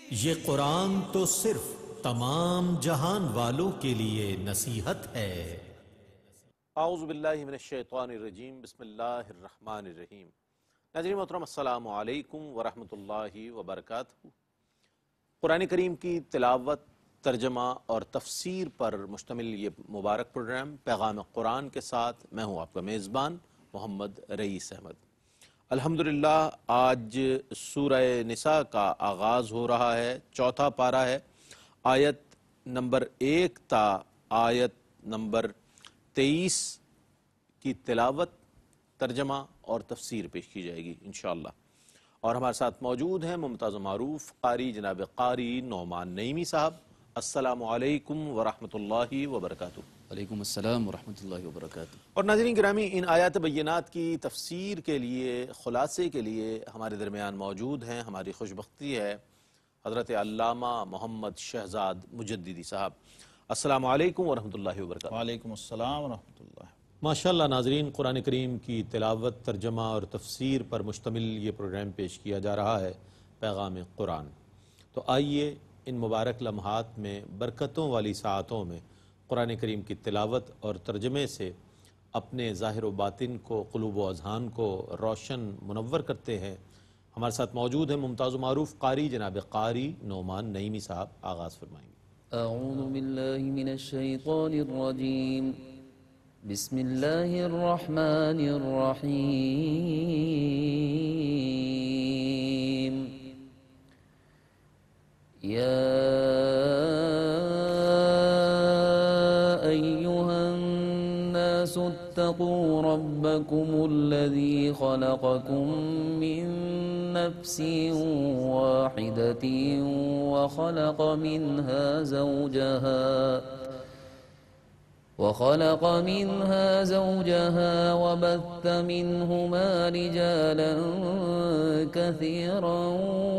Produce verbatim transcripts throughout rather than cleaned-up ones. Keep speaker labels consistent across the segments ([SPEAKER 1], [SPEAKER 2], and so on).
[SPEAKER 1] یہ قرآن تو صرف تمام جہان والوں کے لیے نصیحت ہے۔
[SPEAKER 2] اعوذ باللہ من الشیطان الرجیم، بسم اللہ الرحمن الرحیم۔ ناظرین محترم، السلام علیکم ورحمۃ اللہ وبرکاتہ۔ قرآن کریم کی تلاوت، ترجمہ اور تفسیر پر مشتمل یہ مبارک پروگرام پیغام قرآن کے ساتھ میں ہوں آپ کا میزبان محمد رئیس احمد۔ الحمدللہ آج سورہ نساء کا آغاز ہو رہا ہے، چوتھا پارہ ہے، آیت نمبر ایک تا آیت نمبر تیئیس کی تلاوت، ترجمہ اور تفسیر پیش کی جائے گی انشاءاللہ۔ اور ہمارے ساتھ موجود ہیں ممتاز و معروف قاری جناب قاری نعمان نعیمی صاحب۔ السلام علیکم ورحمۃ اللہ وبرکاتہ۔
[SPEAKER 3] وعلیکم السلام ورحمۃ اللہ وبرکاتہ۔
[SPEAKER 2] اور ناظرین گرامی، ان آیات بینات کی تفسیر کے لیے، خلاصے کے لیے ہمارے درمیان موجود ہیں، ہماری خوش بختی ہے، حضرت علامہ محمد شہزاد مجددی صاحب۔ السلام علیکم ورحمۃ اللہ وبرکاتہ۔
[SPEAKER 4] وعلیکم السلام ورحمۃ اللہ۔
[SPEAKER 1] ماشاءاللہ ناظرین، قرآن کریم کی تلاوت، ترجمہ اور تفسیر پر مشتمل یہ پروگرام پیش کیا جا رہا ہے، پیغام قرآن۔ تو آئیے ان مبارک لمحات میں، برکتوں والی ساعتوں میں قرآن کریم کی تلاوت اور ترجمے سے اپنے ظاہر و باطن کو، قلوب و اذہان کو روشن منور کرتے ہیں۔ ہمارے ساتھ موجود ہیں ممتاز و معروف قاری جناب قاری نعمان نعیمی صاحب، آغاز فرمائیں گے۔
[SPEAKER 3] اعوذ باللہ من الشیطان الرجیم، بسم اللہ الرحمن الرحیم۔ یا اتقوا ربكم الذي خلقكم من نفس واحدة وخلق منها زوجها وخلق منها زوجها وبث منهما رجالا كثيرا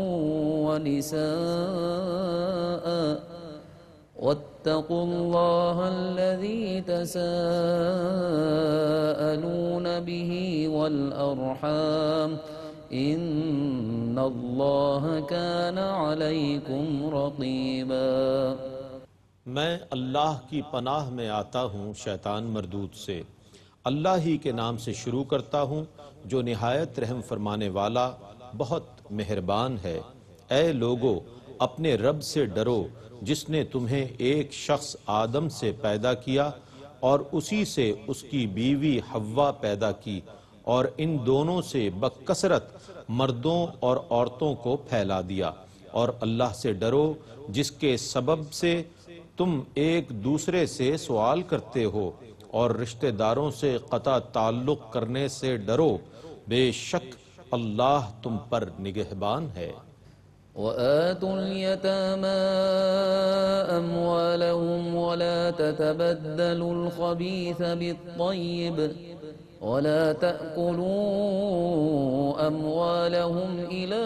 [SPEAKER 3] ونساء واتقوا الله الذي تساءلون به والأرحام إن الله كان عليكم رقيبا۔
[SPEAKER 1] میں اللہ کی پناہ میں آتا ہوں شیطان مردود سے۔ اللہ ہی کے نام سے شروع کرتا ہوں جو نہایت رحم فرمانے والا، بہت مہربان ہے۔ اے لوگو، اپنے رب سے ڈرو جس نے تمہیں ایک شخص آدم سے پیدا کیا اور اسی سے اس کی بیوی حوا پیدا کی، اور ان دونوں سے بکثرت مردوں اور عورتوں کو پھیلا دیا۔ اور اللہ سے ڈرو جس کے سبب سے تم ایک دوسرے سے سوال کرتے ہو، اور رشتہ داروں سے قطع تعلق کرنے سے ڈرو، بے شک اللہ تم پر نگہبان ہے۔
[SPEAKER 3] وآتوا اليتامى أموالهم ولا تتبدلوا الخبيث بالطيب ولا تأكلوا أموالهم إلى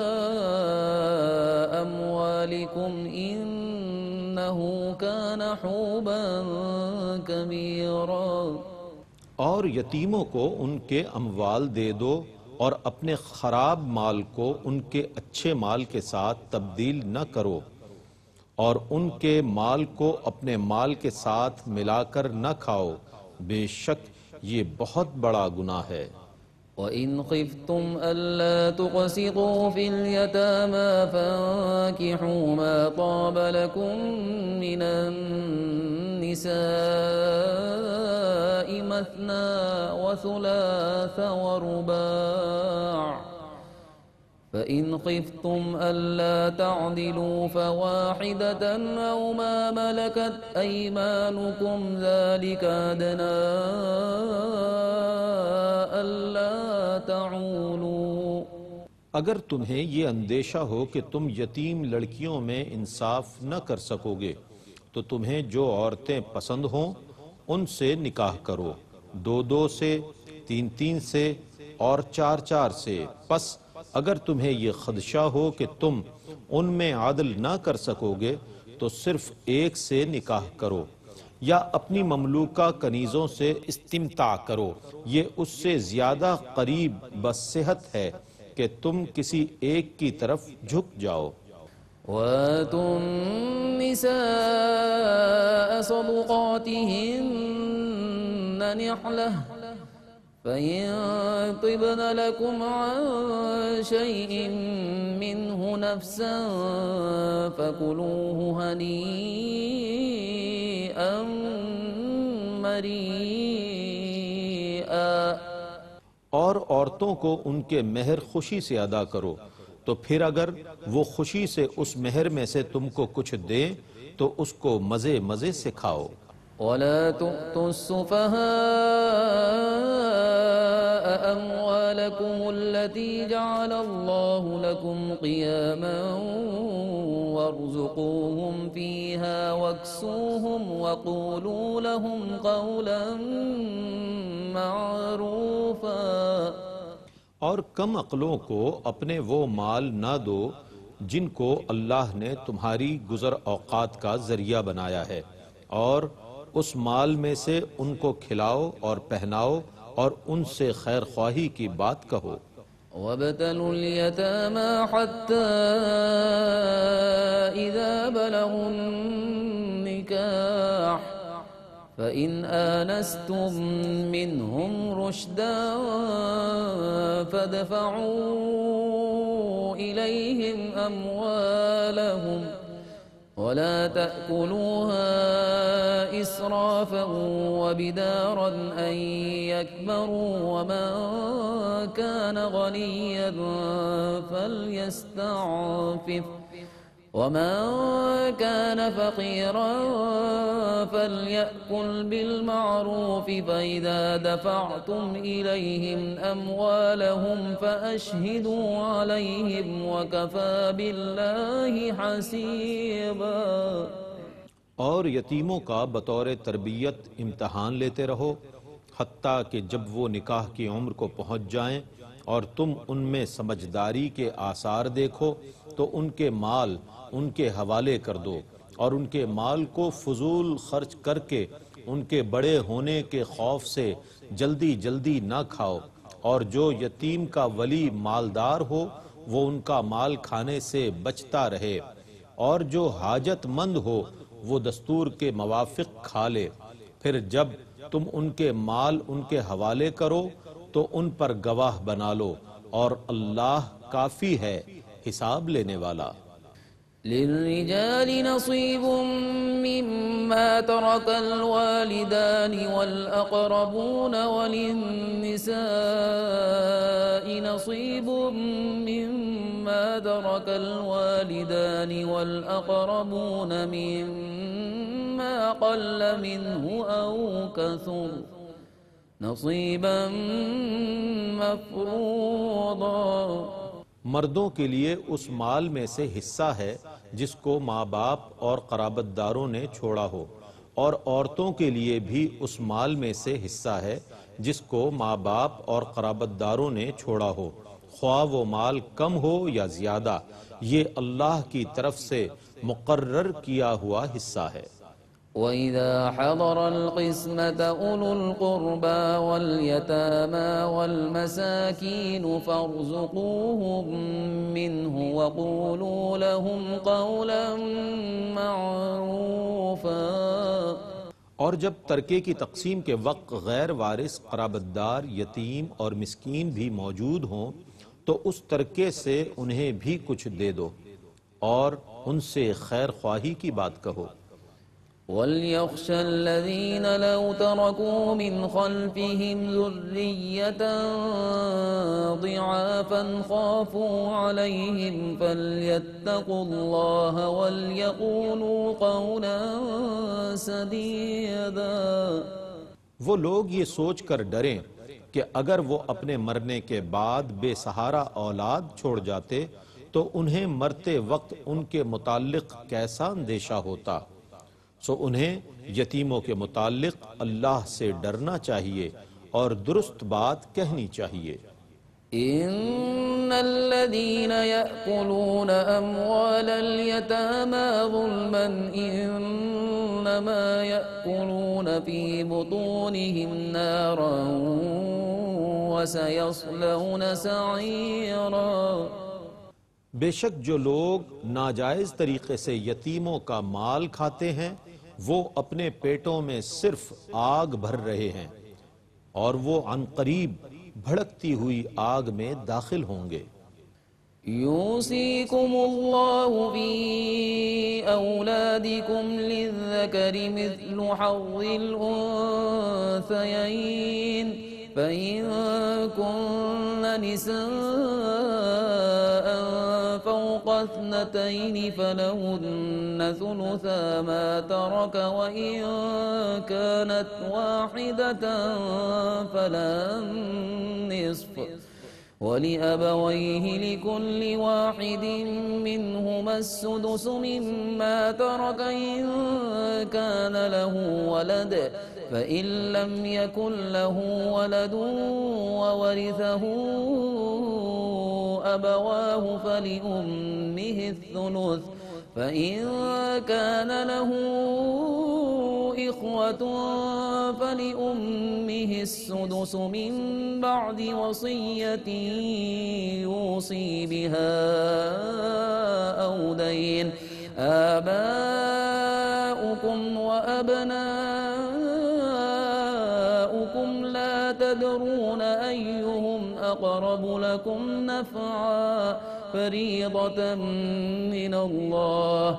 [SPEAKER 3] أموالكم إنه كان حوبا كبيرا۔
[SPEAKER 1] اور یتیموں کو ان کے اموال دے دو، اور اپنے خراب مال کو ان کے اچھے مال کے ساتھ تبدیل نہ کرو، اور ان کے مال کو اپنے مال کے ساتھ ملا کر نہ کھاؤ، بے شک یہ بہت بڑا گناہ ہے۔
[SPEAKER 3] وَإِنْ خِفْتُمْ أَلَّا تُقْسِطُوا فِي الْيَتَامَى فَانكِحُوا مَا طَابَ لَكُم مِّنَ النِّسَاءِ مَثْنَىٰ وَثُلَاثَ وَرُبَاعَ فَإِنْ خِفْتُمْ أَلَّا تَعْدِلُوا فَوَاحِدَةً أَوْ مَا مَلَكَتْ أَيْمَانُكُمْ ذَلِكَ أَدْنَىٰ أَلَّا تعولوا۔
[SPEAKER 1] اگر تمہیں یہ اندیشہ ہو کہ تم یتیم لڑکیوں میں انصاف نہ کر سکو گے تو تمہیں جو عورتیں پسند ہوں ان سے نکاح کرو، دو دو سے، تین تین سے اور چار چار سے۔ پس اگر تمہیں یہ خدشہ ہو کہ تم ان میں عدل نہ کر سکو گے تو صرف ایک سے نکاح کرو، یا اپنی مملوکہ کنیزوں سے استمتاع کرو، یہ اس سے زیادہ قریب بصحت ہے کہ تم کسی ایک کی طرف جھک جاؤ۔
[SPEAKER 3] وآتوا النساء صدقاتهن نحلة فإن طبن لكم عن شيء منه نفسا فكلوه هنيئا مريئا۔
[SPEAKER 1] اور عورتوں کو ان کے مہر خوشی سے ادا کرو، تو پھر اگر وہ خوشی سے اس مہر میں سے تم کو کچھ دیں تو اس کو مزے مزے سے کھاؤ۔
[SPEAKER 3] ولا تؤتوا السفهاء أموالكم التي جعل الله لكم قياما وارزقوهم فيها واكسوهم وقولوا لهم قولا معروفا۔
[SPEAKER 1] اور کم عقلوں کو اپنے وہ مال نہ دو جن کو اللہ نے تمہاری گزر اوقات کا ذریعہ بنایا ہے، اور اس مال میں سے ان کو کھلاؤ اور پہناؤ اور ان سے خیر خواہی کی بات کہو۔
[SPEAKER 3] وابتلوا اليتامى حتى إذا بلغوا النكاح فإن آنستم منهم رشدا فادفعوا إليهم أموالهم ولا تأكلوها إسرافا وبدارا أن يكبروا ومن كان غنيا فليستعفف ومن كان فقيرا فليأكل بالمعروف فإذا دفعتم إليهم أموالهم فأشهدوا عليهم وكفى بالله حسيبا۔
[SPEAKER 1] اور یتیموں کا بطور تربیت امتحان لیتے رہو حتیٰ کہ جب وہ نکاح کی عمر کو پہنچ جائیں، اور تم ان میں سمجھداری کے آثار دیکھو تو ان کے مال ان کے حوالے کر دو، اور ان کے مال کو فضول خرچ کر کے ان کے بڑے ہونے کے خوف سے جلدی جلدی نہ کھاؤ، اور جو یتیم کا ولی مالدار ہو وہ ان کا مال کھانے سے بچتا رہے، اور جو حاجت مند ہو وہ دستور کے موافق کھا لے۔ پھر جب تم ان کے مال ان کے حوالے کرو تو ان پر گواہ بنا لو، اور اللہ کافی ہے حساب لینے والا۔
[SPEAKER 3] للرجال نصيب مما ترك الوالدان والأقربون وللنساء نصيب مما ترك الوالدان والأقربون مما قل منه أو كثر نصيبا مفروضا۔
[SPEAKER 1] مردوں کے لیے اس مال میں سے حصہ ہے جس کو ماں باپ اور قرابت داروں نے چھوڑا ہو، اور عورتوں کے لیے بھی اس مال میں سے حصہ ہے جس کو ماں باپ اور قرابت داروں نے چھوڑا ہو، خواہ وہ مال کم ہو یا زیادہ، یہ اللہ کی طرف سے مقرر کیا ہوا حصہ ہے۔
[SPEAKER 3] وَإِذَا حَضَرَ الْقِسْمَةَ أُولُو الْقُرْبَى وَالْيَتَامَى وَالْمَسَاكِينُ فَارْزُقُوهُم مِّنْهُ وَقُولُوا لَهُمْ قَوْلًا مَّعْرُوفًا۔
[SPEAKER 1] اور جب ترکے کی تقسیم کے وقت غیر وارث قرابت دار، یتیم اور مسکین بھی موجود ہوں تو اس ترکے سے انہیں بھی کچھ دے دو اور ان سے خیر خواہی کی بات کہو۔
[SPEAKER 3] وَلْيَخْشَ الَّذِينَ لَوْ تَرَكُوا مِنْ خَلْفِهِمْ ذُرِّيَّةً ضِعَافًا خَافُوا عَلَيْهِمْ فَلْيَتَّقُوا اللَّهَ وَلْيَقُولُوا قَوْلًا سَدِيدًا۔
[SPEAKER 1] وہ لوگ یہ سوچ کر ڈریں کہ اگر وہ اپنے مرنے کے بعد بے سہارا اولاد چھوڑ جاتے تو انہیں مرتے وقت ان کے متعلق کیسا اندیشہ ہوتا، سو انہیں یتیموں کے متعلق اللہ سے ڈرنا چاہیے اور درست بات کہنی چاہیے۔
[SPEAKER 3] ان الذين يأكلون اموال اليتامى ظلما انما يأكلون في بطونهم نارا وسيصلون سعيرا۔
[SPEAKER 1] بے شک جو لوگ ناجائز طریقے سے یتیموں کا مال کھاتے ہیں وہ اپنے پیٹوں میں صرف آگ بھر رہے ہیں اور وہ عنقریب بھڑکتی ہوئی آگ میں داخل ہوں گے۔
[SPEAKER 3] يوصيكم الله في أولادكم للذكر مثل حظ الأنثيين فإن كن نساء فوق اثنتين فلهن ثلثا ما ترك وإن كانت واحدة فلها النصف ولأبويه لكل واحد منهما السدس مما ترك إن كان له ولد فإن لم يكن له ولد وورثه أبواه فلأمه الثلث فإن كان له إخوة فلأمه السدس من بعد وصية يوصي بها أو دين آباؤكم وأبناؤكم لا تدرون أيهم أقرب لكم نفعا فريضة من الله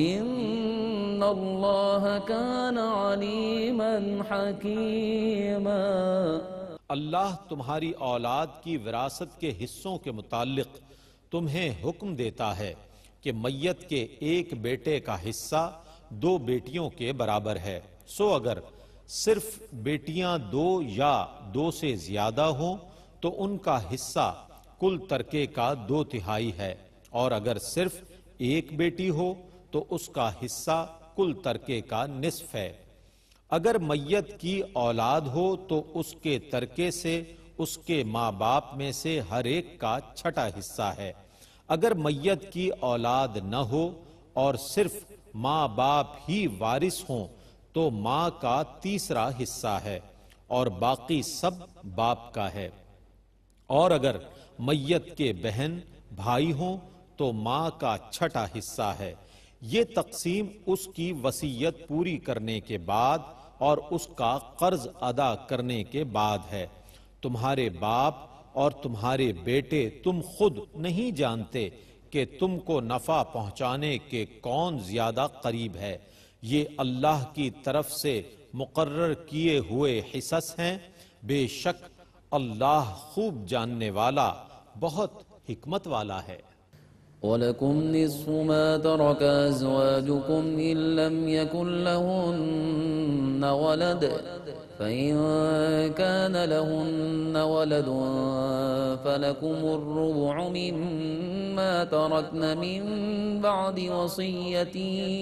[SPEAKER 3] إن الله كان عليما حكيما۔
[SPEAKER 1] اللہ تمہاری اولاد کی وراثت کے حصوں کے متعلق تمہیں حکم دیتا ہے کہ میت کے ایک بیٹے کا حصہ دو بیٹیوں کے برابر ہے، سو اگر صرف بیٹیاں دو یا دو سے زیادہ ہوں تو ان کا حصہ کل ترکے کا دو تہائی ہے، اور اگر صرف ایک بیٹی ہو تو اس کا حصہ کل ترکے کا نصف ہے۔ اگر میت کی اولاد ہو تو اس کے ترکے سے اس کے ماں باپ میں سے ہر ایک کا چھٹا حصہ ہے۔ اگر میت کی اولاد نہ ہو اور صرف ماں باپ ہی وارث ہوں تو ماں کا تیسرا حصہ ہے اور باقی سب باپ کا ہے۔ اور اگر میت کے بہن بھائی ہوں تو ماں کا چھٹا حصہ ہے۔ یہ تقسیم اس کی وصیت پوری کرنے کے بعد اور اس کا قرض ادا کرنے کے بعد ہے۔ تمہارے باپ اور تمہارے بیٹے تم خود نہیں جانتے کہ تم کو نفع پہنچانے کے کون زیادہ قریب ہے، یہ اللہ کی طرف سے مقرر کیے ہوئے حصص ہیں، بے شک اللہ خوب جاننے والا بہت حکمت والا ہے۔
[SPEAKER 3] وَلَكُمْ نِصْفُ مَا تَرَكَ أَزْوَاجُكُمْ إِن لَّمْ يَكُن لَّهُنَّ وَلَدٌ فَإِن كَانَ لَهُنَّ وَلَدٌ فَلَكُمُ الرُّبُعُ مِمَّا تَرَكْنَ مِن بَعْدِ وَصِيَّةٍ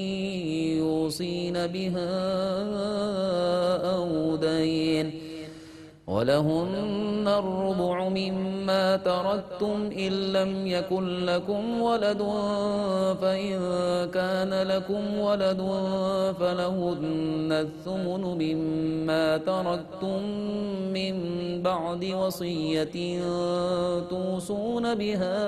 [SPEAKER 3] يُوصِينَ بِهَا أَوْ دَيْنٍ وَلَهُنَّ الرُّبُعُ مِمَّا تَرَكْتُمْ إِن لَّمْ يَكُن لَّكُمْ وَلَدٌ فَإِن كَانَ لَكُمْ وَلَدٌ فَلَهُنَّ الثُّمُنُ مِمَّا تَرَكْتُم مِّن بَعْدِ وَصِيَّةٍ تُوصُونَ بِهَا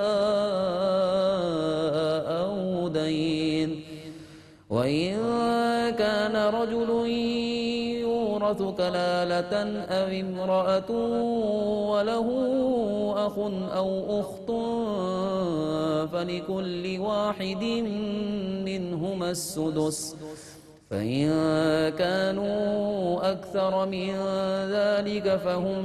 [SPEAKER 3] أَوْ دَيْنٍ وَإِن كَانَ رَجُلٌ يورث كلالة أو امرأة وله أخ أو أخت فلكل واحد منهما السدس فإن كانوا أكثر من ذلك فهم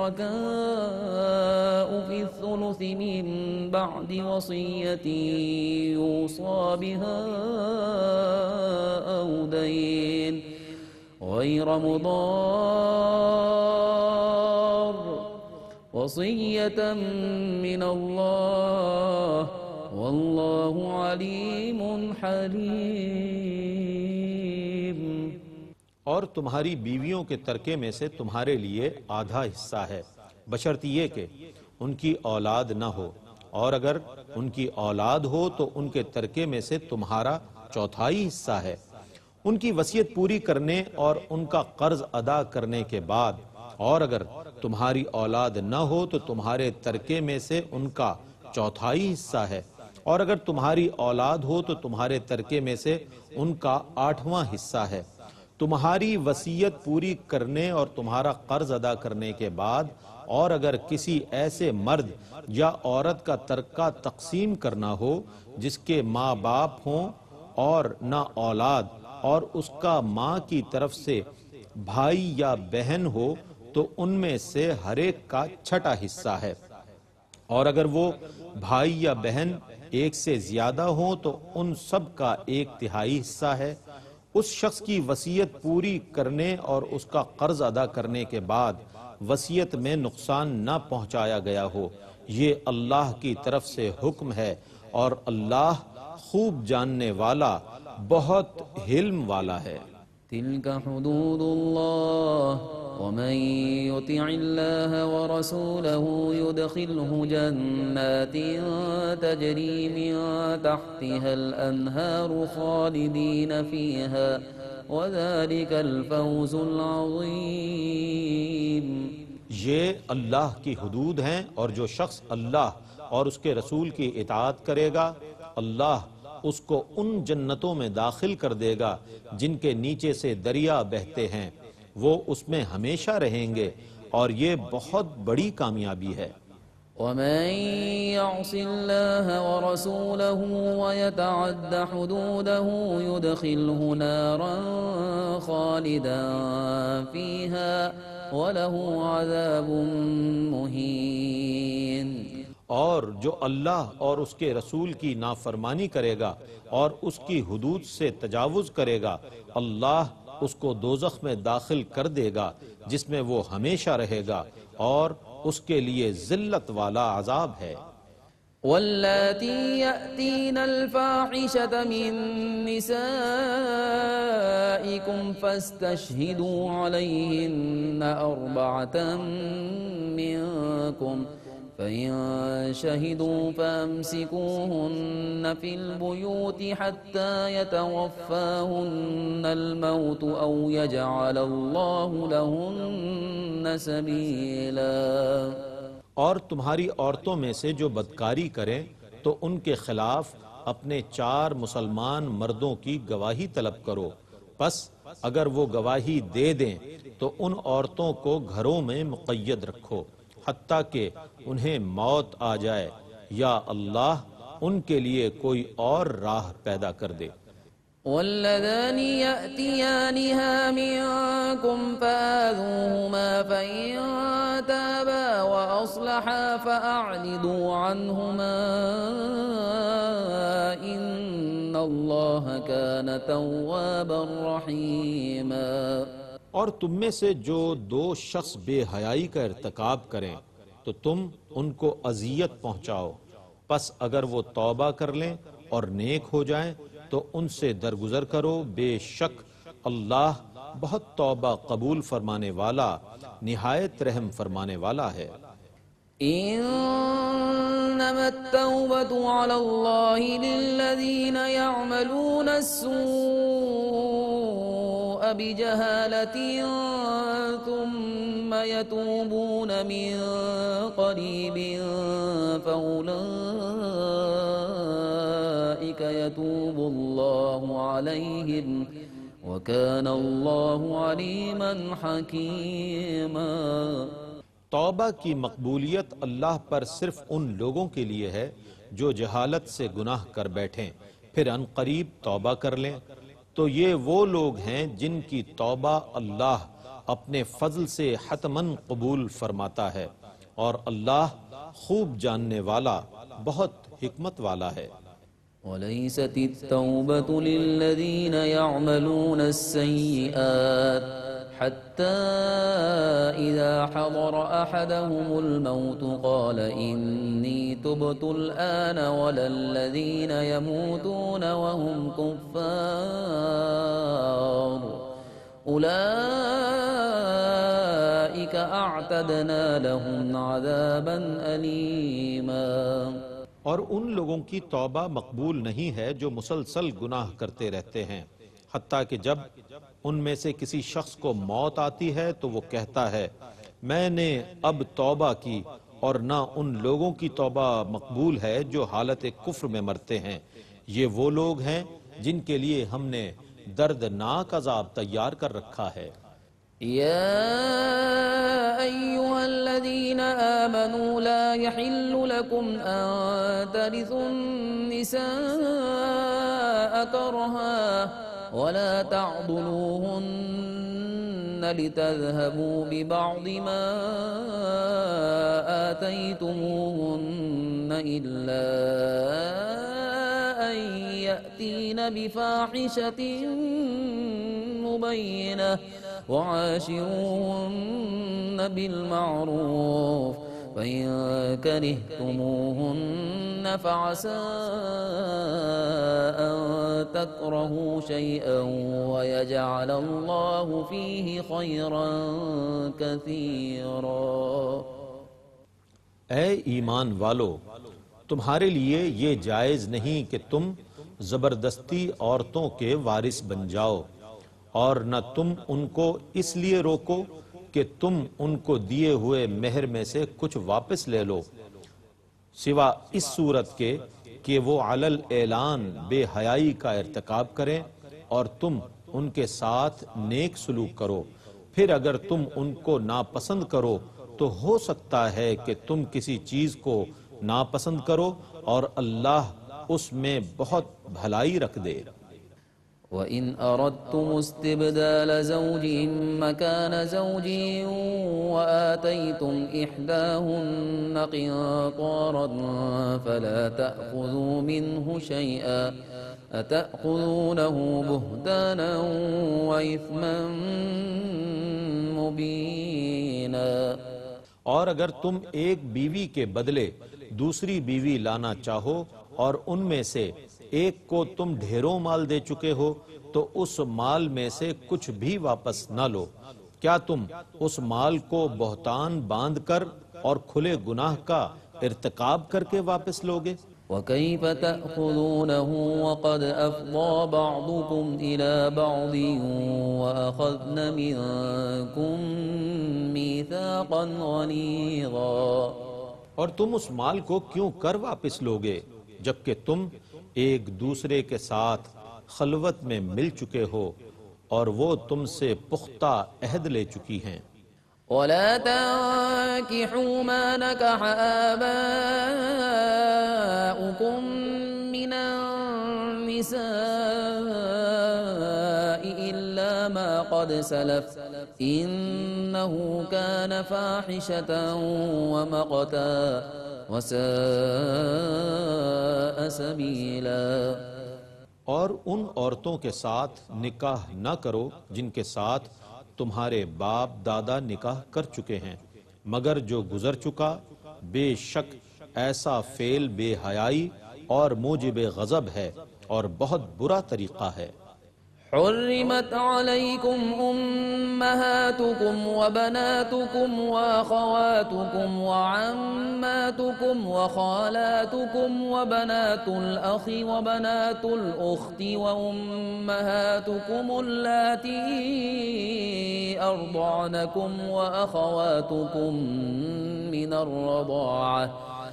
[SPEAKER 3] شركاء في الثلث من بعد وصية يوصى بها أو دين غير مضار وصية من الله والله عليم حليم۔
[SPEAKER 1] اور تمہاری بیویوں کے ترکے میں سے تمہارے لیے آدھا حصہ ہے، بشرط یہ کہ ان کی اولاد نہ ہو، اور اگر ان کی اولاد ہو تو ان کے ترکے میں سے تمہارا چوتھائی حصہ ہے۔ ان کی وصیت پوری کرنے اور ان کا قرض ادا کرنے کے بعد، اور اگر تمہاری اولاد نہ ہو تو تمہارے ترکے میں سے ان کا چوتھائی حصہ ہے۔ اور اگر تمہاری اولاد ہو تو تمہارے ترکے میں سے ان کا آٹھواں حصہ ہے۔ تمہاری وصیت پوری کرنے اور تمہارا قرض ادا کرنے کے بعد اور اگر کسی ایسے مرد یا عورت کا ترکہ تقسیم کرنا ہو جس کے ماں باپ ہوں اور نہ اولاد اور اس کا ماں کی طرف سے بھائی یا بہن ہو تو ان میں سے ہر ایک کا چھٹا حصہ ہے، اور اگر وہ بھائی یا بہن ایک سے زیادہ ہوں تو ان سب کا ایک تہائی حصہ ہے۔ اس شخص کی وصیت پوری کرنے اور اس کا قرض ادا کرنے کے بعد وصیت میں نقصان نہ پہنچایا گیا ہو، یہ اللہ کی طرف سے حکم ہے، اور اللہ خوب جاننے والا بہت حلم والا ہے۔
[SPEAKER 3] تلك حدود الله ومن يطع الله ورسوله يدخله جنات تجري من تحتها الأنهار خالدين فيها وذلك الفوز العظيم۔
[SPEAKER 1] یہ اللہ کی حدود ہیں، اور جو شخص اللہ اور اس کے رسول کی اطاعت کرے گا اللہ اس کو ان جنتوں میں داخل کر دے گا جن کے نیچے سے دریا بہتے ہیں، وہ اس میں ہمیشہ رہیں گے، اور یہ بہت بڑی کامیابی ہے۔
[SPEAKER 3] ومن يعص الله ورسوله ويتعد حدوده يدخله نارا خالدا فيها وله عذاب مهين۔
[SPEAKER 1] اور جو اللہ اور اس کے رسول کی نافرمانی کرے گا اور اس کی حدود سے تجاوز کرے گا، اللہ اس کو دوزخ میں داخل کر دے گا جس میں وہ ہمیشہ رہے گا، اور اس کے لیے ذلت والا عذاب ہے۔
[SPEAKER 3] واللاتی یأتین الفاحشة من نسائکم فاستشہدوا علیہن اربعة منکم فإن شهدوا فأمسكوهن في البيوت حتى يتوفاهن الموت أو يجعل الله لهن سبيلا۔
[SPEAKER 1] اور تمہاری عورتوں میں سے جو بدکاری کریں تو ان کے خلاف اپنے چار مسلمان مردوں کی گواہی طلب کرو، پس اگر وہ گواہی دے دیں تو ان عورتوں کو گھروں میں مقید رکھو حتیٰ کہ انہیں موت آ جائے، یا اللہ ان کے لیے کوئی اور راہ پیدا کر دے۔
[SPEAKER 3] واللذان يأتيانها منكم فآذوهما فإن تابا وأصلحا فأعرضوا عنهما إن الله كان توابا رحيما۔
[SPEAKER 1] اور تم میں سے جو دو شخص بے حیائی کا ارتکاب کریں تو تم ان کو اذیت پہنچاؤ، پس اگر وہ توبہ کر لیں اور نیک ہو جائیں تو ان سے درگزر کرو، بے شک اللہ بہت توبہ قبول فرمانے والا نہایت رحم فرمانے والا ہے۔
[SPEAKER 3] انما التوبة على الله للذين يعملون السوء بجهالة ثم يتوبون من قريب فأولئك يتوب الله عليهم وكان الله عليما حكيما۔
[SPEAKER 1] توبہ کی مقبولیت اللہ پر صرف ان لوگوں کے لیے ہے جو جہالت سے گناہ کر بیٹھیں پھر ان قریب توبہ کر لیں، تو یہ وہ لوگ ہیں جن کی توبہ اللہ اپنے فضل سے حتماً قبول فرماتا ہے، اور اللہ خوب جاننے والا بہت حکمت والا ہے۔
[SPEAKER 3] وَلَيْسَتِ التَّوْبَةُ لِلَّذِينَ يَعْمَلُونَ السَّيِّئَاتِ حَتَّى إِذَا حَضَرَ أَحَدَهُمُ الْمَوْتُ قَالَ إِنِّي تُبْتُ الْآنَ وَلَا الَّذِينَ يَمُوتُونَ وَهُمْ كُفَّارٌ أُولَئِكَ أَعْتَدْنَا لَهُمْ عَذَابًا أَلِيمًا۔
[SPEAKER 1] اور ان لوگوں کی توبہ مقبول نہیں ہے جو مسلسل گناہ کرتے رہتے ہیں، حتیٰ کہ جب ان میں سے کسی شخص کو موت آتی ہے تو وہ کہتا ہے میں نے اب توبہ کی اور نہ ان لوگوں کی توبہ مقبول ہے جو حالت کفر میں مرتے ہیں۔ یہ وہ لوگ ہیں جن کے لیے ہم نے دردناک عذاب تیار کر رکھا ہے۔
[SPEAKER 3] يا أيها الذين آمنوا لا يحل لكم أن ترثوا النساء كرها ولا تعضلوهن لتذهبوا ببعض ما آتيتموهن إلا أن يأتين بفاحشة مبينة وعاشروهن بالمعروف فإن كرهتموهن فعسى أن تكرهوا شيئا ويجعل الله فيه خيرا كثيرا۔
[SPEAKER 1] اے ایمان والو، تمہارے لیے یہ جائز نہیں کہ تم زبردستی عورتوں کے وارث بن جاؤ، اور نہ تم ان کو اس لیے روکو کہ تم ان کو دیے ہوئے مہر میں سے کچھ واپس لے لو، سوا اس صورت کے کہ وہ علل اعلان بے حیائی کا ارتکاب کریں اور تم ان کے ساتھ نیک سلوک کرو۔ پھر اگر تم ان کو ناپسند کرو تو ہو سکتا ہے کہ تم کسی چیز کو ناپسند کرو اور اللہ اس میں بہت بھلائی رکھ دے۔
[SPEAKER 3] وَإِنْ أَرَدْتُمُ اسْتِبْدَالَ زَوْجٍ مَكَانَ زَوْجٍ وَآتَيْتُمْ إِحْدَاهُنَّ قِنطَارًا فَلَا تَأْخُذُوا مِنْهُ شَيْئًا أَتَأْخُذُونَهُ بُهْتَانًا وَإِثْمًا مُبِينًا۔
[SPEAKER 1] اور اگر تم ایک بیوی کے بدلے دوسری بیوی لانا چاہو اور ان میں سے ایک کو تم ڈھیروں مال دے چکے ہو تو اس مال میں سے کچھ بھی واپس نہ لو۔ کیا تم اس مال کو بہتان باندھ کر اور کھلے گناہ کا ارتکاب کر کے واپس لوگے؟
[SPEAKER 3] وَكَيْفَ تَأْخُذُونَهُ وَقَدْ أَفْضَى بَعْضُكُمْ إِلَى بَعْضٍ وَأَخَذْنَ مِنْكُمْ مِيثَاقًا غَلِيظًا۔
[SPEAKER 1] اور تم اس مال کو کیوں کر واپس لوگے جبکہ تم ایک دوسرے کے ساتھ خلوت میں مل چکے ہو اور وہ تم سے پختہ عہد لے چکی ہیں۔
[SPEAKER 3] وَلَا تَنكِحُوا مَا نَكَحَ آبَاؤُكُم مِّنَ النِّسَاءِ إِلَّا مَا قَدْ سَلَفَ إِنَّهُ كَانَ فَاحِشَةً وَمَقْتًا وَسَاءَ سَبِيلًا۔
[SPEAKER 1] اور ان عورتوں کے ساتھ نکاح نہ کرو جن کے ساتھ تمہارے باپ دادا نکاح کر چکے ہیں، مگر جو گزر چکا، بے شک ایسا فعل بے حیائی اور موجب غضب ہے اور بہت برا طریقہ ہے۔
[SPEAKER 3] حرمت علیکم امہاتکم وبناتکم واخواتکم وعماتکم وخالاتکم وبنات الاخ وبنات الاخت وامہاتکم اللاتی ارضعنکم واخواتکم من الرضاعہ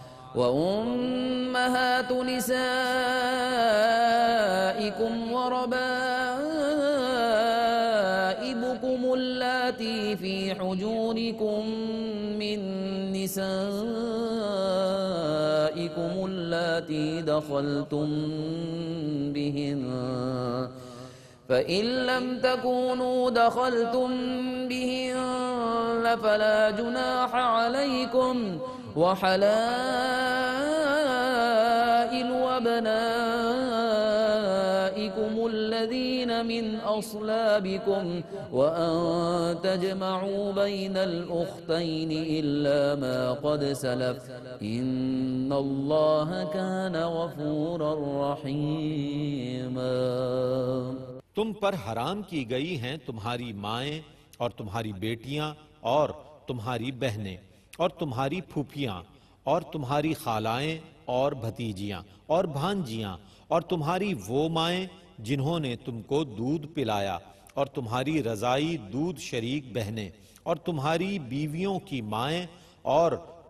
[SPEAKER 3] وأمهات نسائكم وربائبكم اللاتي في حجوركم من نسائكم اللاتي دخلتم بهن فإن لم تكونوا دخلتم بهن فلا جناح عليكم وحلائل أبنائكم الذين من أصلابكم وأن تجمعوا بين الأختين إلا ما قد سلف إن الله كان غفورا رحيما۔
[SPEAKER 1] تم پر حرام کی گئی ہیں تمہاری مائیں اور تمہاری بیٹیاں اور تمہاری بہنیں اور تمہاری پھوپھیاں اور تمہاری خالائیں اور بھتیجیاں اور بھانجیاں اور تمہاری وہ مائیں جنہوں نے تم کو دودھ پلایا اور تمہاری رضائی دودھ شریک بہنیں اور تمہاری بیویوں کی مائیں اور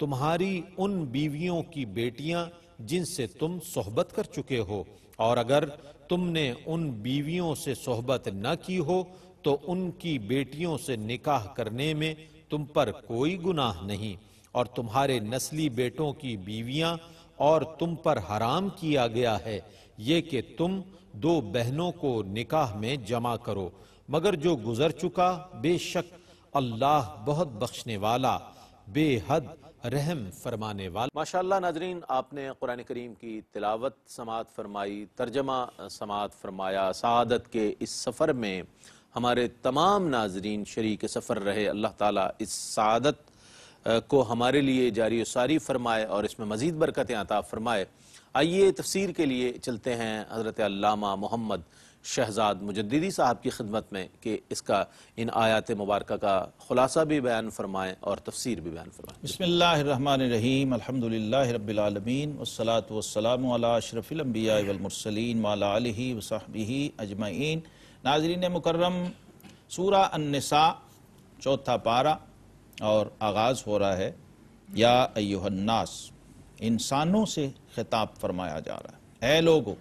[SPEAKER 1] تمہاری ان بیویوں کی بیٹیاں جن سے تم صحبت کر چکے ہو، اور اگر تم نے ان بیویوں سے صحبت نہ کی ہو تو ان کی بیٹیوں سے نکاح کرنے میں تم پر کوئی گناہ نہیں، اور تمہارے نسلی بیٹوں کی بیویاں اور تم پر حرام کیا گیا ہے یہ کہ تم دو بہنوں کو نکاح میں جمع کرو، مگر جو گزر چکا بے شک اللہ بہت بخشنے والا بے حد رحم فرمانے والا۔
[SPEAKER 2] ماشاءاللہ ناظرین، آپ نے قرآن کریم کی تلاوت سماعت فرمائی، ترجمہ سماعت فرمایا۔ سعادت کے اس سفر میں ہمارے تمام ناظرین شریک سفر رہے۔ اللہ تعالیٰ اس سعادت کو ہمارے لیے جاری و ساری فرمائے اور اس میں مزید برکتیں عطا فرمائے۔ آئیے تفسیر کے لیے چلتے ہیں حضرت علامہ محمد شہزاد مجددی صاحب کی خدمت میں کہ اس کا ان آیات مبارکہ کا خلاصہ بھی بیان فرمائیں اور تفسیر بھی بیان فرمائیں۔
[SPEAKER 4] بسم اللہ الرحمن الرحیم، الحمدللہ رب العالمین، والصلاة والسلام علی اشرف الانبیاء والمرسلین وعلی آلہ وصحبہ اجمعین۔ ناظرین مکرم، سورہ النساء چوتھا پارہ اور آغاز ہو رہا ہے یا ایہا الناس، انسانوں سے خطاب فرمایا جا رہا ہے۔ اے لوگو،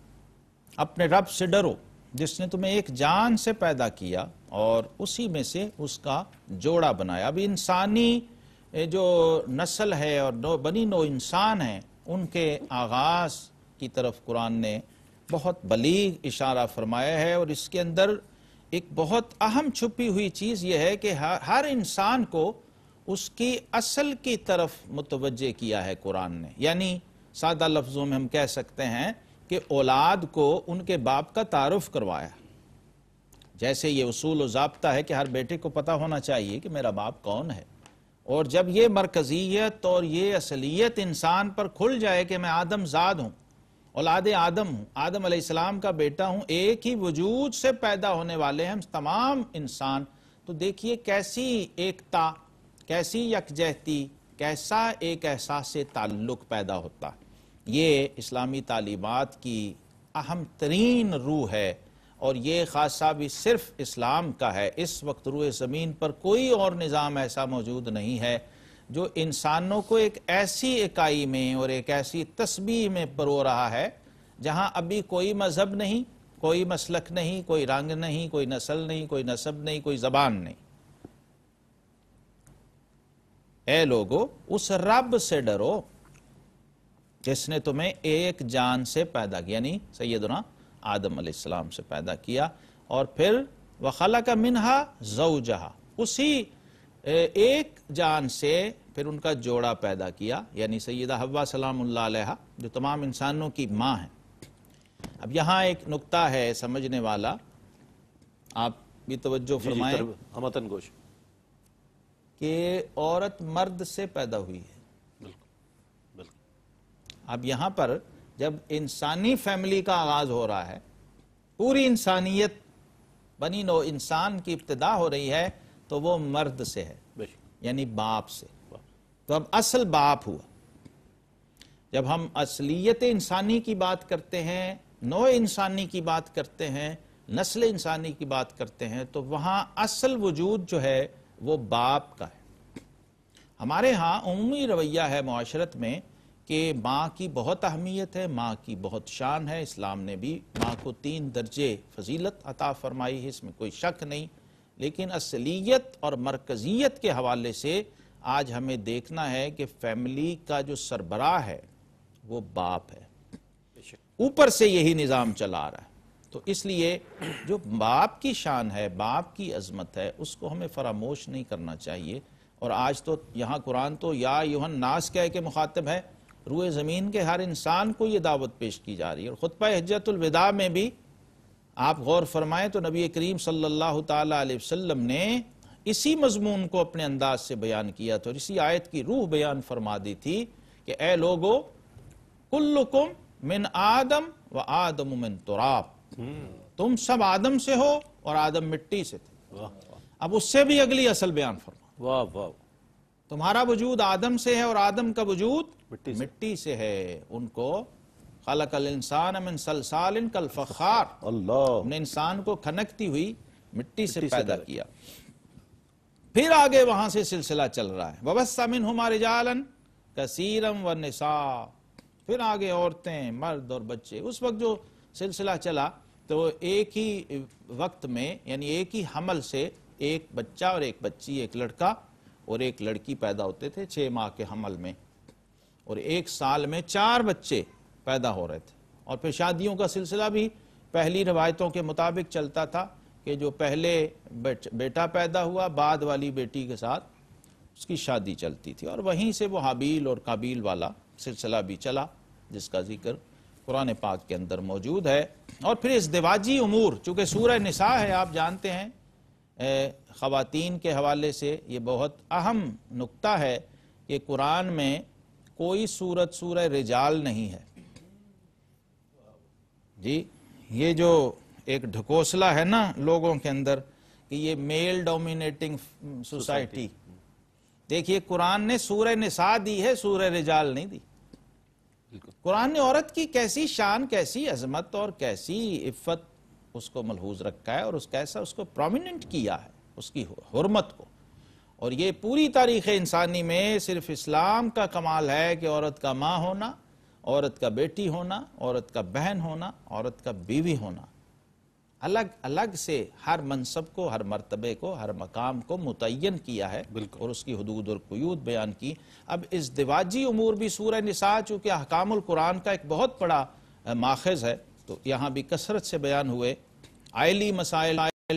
[SPEAKER 4] اپنے رب سے ڈرو جس نے تمہیں ایک جان سے پیدا کیا اور اسی میں سے اس کا جوڑا بنایا۔ اب انسانی جو نسل ہے اور نو بنی نو انسان ہیں، ان کے آغاز کی طرف قرآن نے بہت بلیغ اشارہ فرمایا ہے، اور اس کے اندر ایک بہت اہم چھپی ہوئی چیز یہ ہے کہ ہر انسان کو اس کی اصل کی طرف متوجہ کیا ہے قرآن نے۔ یعنی سادہ لفظوں میں ہم کہہ سکتے ہیں کہ اولاد کو ان کے باپ کا تعارف کروایا۔ جیسے یہ اصول و ضابطہ ہے کہ ہر بیٹے کو پتہ ہونا چاہیے کہ میرا باپ کون ہے، اور جب یہ مرکزیت اور یہ اصلیت انسان پر کھل جائے کہ میں آدم زاد ہوں، اولاد آدم ہوں، آدم علیہ السلام کا بیٹا ہوں، ایک ہی وجود سے پیدا ہونے والے ہیں ہم تمام انسان، تو دیکھیے کیسی ایکتا، کیسی یکجہتی، کیسا ایک احساس تعلق پیدا ہوتا ہے۔ یہ اسلامی تعلیمات کی اہم ترین روح ہے، اور یہ خاصہ بھی صرف اسلام کا ہے۔ اس وقت روئے زمین پر کوئی اور نظام ایسا موجود نہیں ہے جو انسانوں کو ایک ایسی اکائی میں اور ایک ایسی تسبیح میں پرو رہا ہے جہاں ابھی کوئی مذہب نہیں، کوئی مسلک نہیں، کوئی رنگ نہیں، کوئی نسل نہیں، کوئی نسب نہیں، کوئی زبان نہیں۔ اے لوگو، اس رب سے ڈرو جس نے تمہیں ایک جان سے پیدا کیا، یعنی سیدنا آدم علیہ السلام سے پیدا کیا، اور پھر وَخَلَقَ مِنْهَا زَوْجَهَا، اسی ایک جان سے پھر ان کا جوڑا پیدا کیا، یعنی سیدہ حوا سلام اللہ علیہ جو تمام انسانوں کی ماں ہیں۔ اب یہاں ایک نکتہ ہے سمجھنے والا، آپ بھی توجہ فرمائیں
[SPEAKER 2] ہمتن گوش
[SPEAKER 4] کہ عورت مرد سے پیدا ہوئی ہے۔ اب یہاں پر جب انسانی فیملی کا آغاز ہو رہا ہے، پوری انسانیت بنی نو انسان کی ابتدا ہو رہی ہے، تو وہ مرد سے ہے، یعنی باپ سے۔ تو اب اصل باپ ہوا۔ جب ہم اصلیت انسانی کی بات کرتے ہیں، نوع انسانی کی بات کرتے ہیں، نسل انسانی کی بات کرتے ہیں، تو وہاں اصل وجود جو ہے وہ باپ کا ہے۔ ہمارے ہاں عمومی رویہ ہے معاشرت میں کہ ماں کی بہت اہمیت ہے، ماں کی بہت شان ہے، اسلام نے بھی ماں کو تین درجے فضیلت عطا فرمائی ہے، اس میں کوئی شک نہیں، لیکن اصلیت اور مرکزیت کے حوالے سے آج ہمیں دیکھنا ہے کہ فیملی کا جو سربراہ ہے وہ باپ ہے، اوپر سے یہی نظام چلا رہا ہے۔ تو اس لیے جو باپ کی شان ہے، باپ کی عظمت ہے، اس کو ہمیں فراموش نہیں کرنا چاہیے۔ اور آج تو یہاں قرآن تو یا ایھا الناس کہہ کے مخاطب ہے، روئے زمین کے ہر انسان کو یہ دعوت پیش کی جا رہی ہے۔ اور خطبہ حجۃ الوداع میں بھی آپ غور فرمائیں تو نبی کریم صلی اللہ تعالی علیہ وسلم نے اسی مضمون کو اپنے انداز سے بیان کیا تھا، اور اسی آیت کی روح بیان فرما دی تھی کہ اے لوگو، کلکم من آدم و آدم من تراب، تم سب آدم سے ہو اور آدم مٹی سے تھے۔ اب اس سے بھی اگلی اصل بیان فرما،
[SPEAKER 2] واہ واہ،
[SPEAKER 4] تمہارا وجود آدم سے ہے اور آدم کا وجود
[SPEAKER 2] مٹی سے
[SPEAKER 4] مٹی سے ہے۔ ان کو خلق الانسان من صلصال کالفخار،
[SPEAKER 2] اللہ،
[SPEAKER 4] ہم نے انسان کو کھنکتی ہوئی مٹی سے پیدا کیا۔ پھر آگے وہاں سے سلسلہ چل رہا ہے وَبَثَّ مِنْهُمَا رِجَالًا كَثِيرًا وَالنِّسَاءَ، پھر آگے عورتیں، مرد اور بچے. اس وقت جو سلسلہ چلا تو ایک ہی وقت میں یعنی ایک ہی حمل سے ایک بچہ اور ایک بچی، ایک لڑکا اور ایک لڑکی پیدا ہوتے تھے چھ ماہ کے حمل میں، اور ایک سال میں چار بچے پیدا ہو رہے تھے. اور پھر شادیوں کا سلسلہ بھی پہلی روایتوں کے مطابق چلتا تھا کہ جو پہلے بیٹا پیدا ہوا بعد والی بیٹی کے ساتھ اس کی شادی چلتی تھی، اور وہیں سے وہ حابیل اور قابیل والا سلسلہ بھی چلا جس کا ذکر قرآن پاک کے اندر موجود ہے. اور پھر ازدواجی امور، چونکہ سورہ نساء ہے آپ جانتے ہیں، خواتین کے حوالے سے یہ بہت اہم نقطہ ہے کہ قرآن میں کوئی سورت سورہ رجال نہیں ہے. جی یہ جو ایک ڈھکوسلا ہے نا لوگوں کے اندر کہ یہ میل ڈومینیٹنگ سوسائٹی، دیکھیے قرآن نے سورہ نساء دی ہے، سورہ رجال نہیں دی. قرآن نے عورت کی کیسی شان، کیسی عظمت اور کیسی عفت اس کو ملحوظ رکھا ہے اور اس کیسا اس کو پرومیننٹ کیا ہے، اس کی حرمت کو. اور یہ پوری تاریخ انسانی میں صرف اسلام کا کمال ہے کہ عورت کا ماں ہونا، عورت کا بیٹی ہونا، عورت کا بہن ہونا، عورت کا بیوی ہونا، الگ الگ سے ہر منصب کو، ہر مرتبے کو، ہر مقام کو متعین کیا ہے اور اس کی حدود اور قیود بیان کی. اب ازدواجی امور بھی سورہ نساء چونکہ احکام القرآن کا ایک بہت بڑا ماخذ ہے تو یہاں بھی کثرت سے بیان ہوئے. عائلی مسائل،